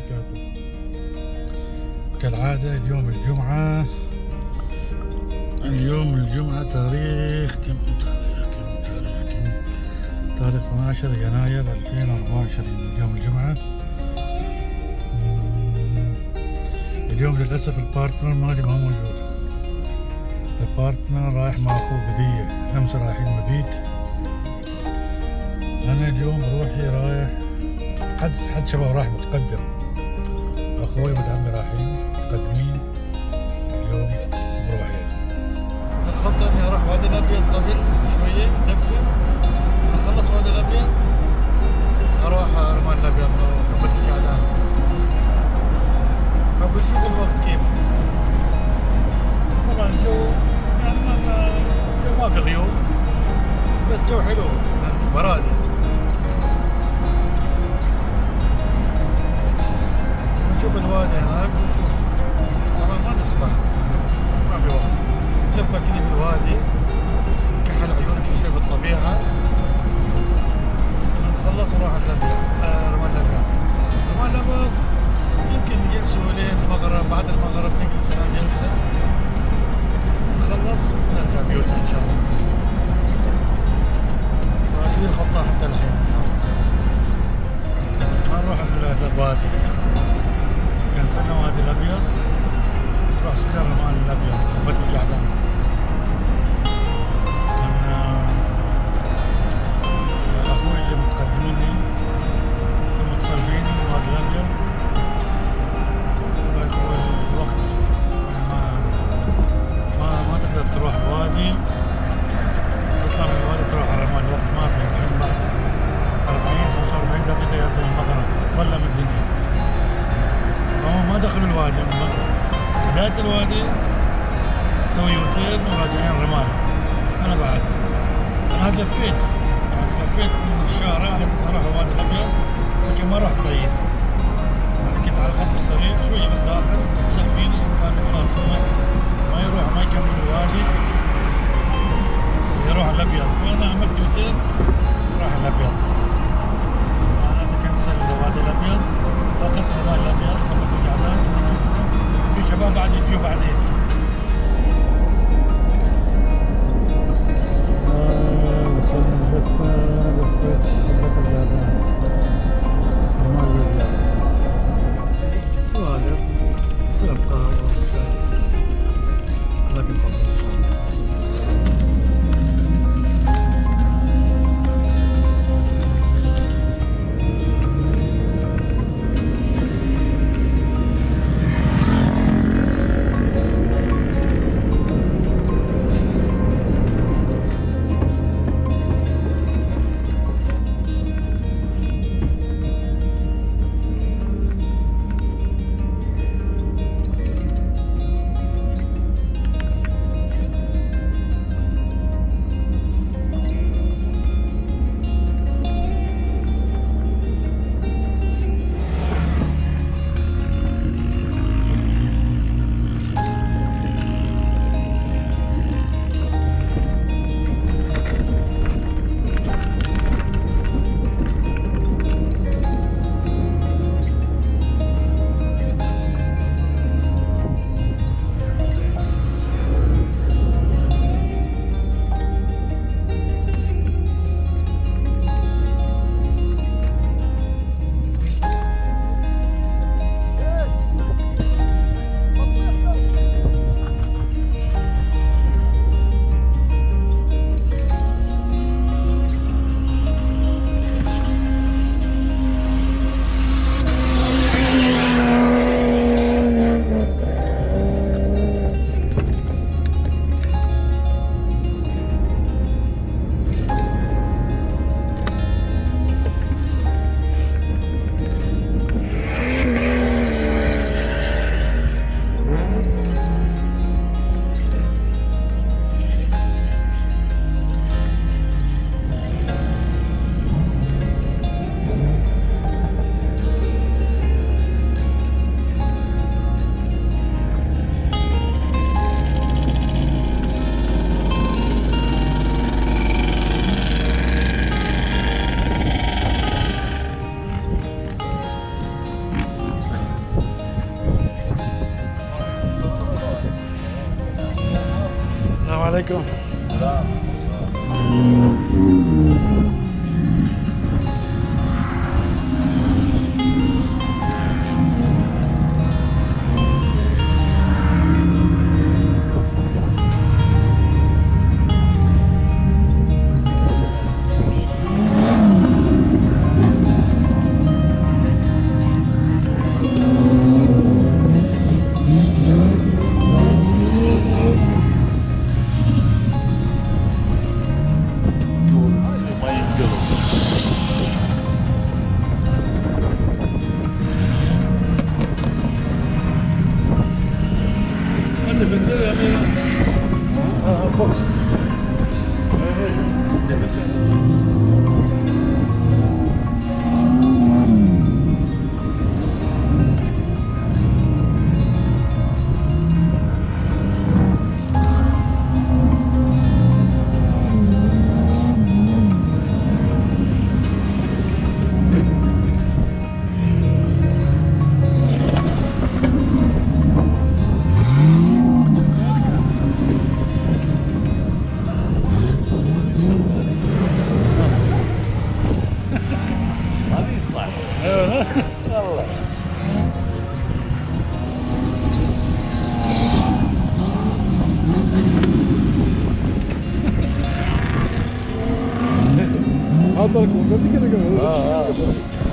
وبركاته. كالعادة اليوم الجمعة، تاريخ تاريخ 12 يناير 2024 اليوم الجمعة. اليوم للأسف البارتنر مالي ما موجود. البارتنر رايح مع أخوه قضية، أمس رايحين مبيت. أنا اليوم روحي رايح حد شباب راح متقدم، أخوي ومتعمي رايحين متقدمين اليوم بروحي. بس الخطة إني أروح وادي الأبيض قبل شوية لفة، أخلص وادي الأبيض أروح رمال الأبيض وخبرت القعدان. فبنشوف الوقت كيف. طبعا الجو يعني ما في غيوم، بس جو حلو يعني برادة. نشوف الوادي هناك ونشوف. طبعا ما نسبح، ما في وقت. لفة كذا في الوادي، كحل عيونك شوي بالطبيعة. نخلص نروح الأبيض، رمال الأبيض. رمال الأبيض يمكن نجلسوا لين المغرب، بعد المغرب نجلس هنا جلسة، نخلص نرجع بيوتنا إن شاء الله. هذه الخطة حتى الحين. ما نروح الوادي، كنسلنا وادي الأبيض، نروح سير رمال الأبيض خبرت القعدان. أخوي اللي متقدميني متصرفين من وادي الأبيض. الوقت ما تقدر تروح الوادي، تطلع من الوادي تروح على الرمال. الوقت ما في، الحين بعد 40-45 دقيقة يأذن المغرب، ظلم الدنيا. فهم ما دخلوا الوادي، بداية الوادي سوي يوتيرن وراجعين الرمال. أنا بعد أنا لفيت من الشارع على أساس أروح الوادي الأبيض، لكن ما رحت بعيد. أنا كنت على الخط السريع شوية بالداخل، سلفيني كان خلاص ما يروح، ما يكمل الوادي، يروح الأبيض. وأنا عملت يوتيرن راح الأبيض. أنا بكنسل الوادي الأبيض، وقت الوادي الأبيض خبرت القعدان. في شباب بعد يجوا بعدين. وصلنا لفة خبرت القعدان رمال الأبيض. سوالف سلقة لكن خبر إن شاء الله. عليكم. اللي في الدنيا يعني بوكس. هذه صح. والله. هذا الكون كده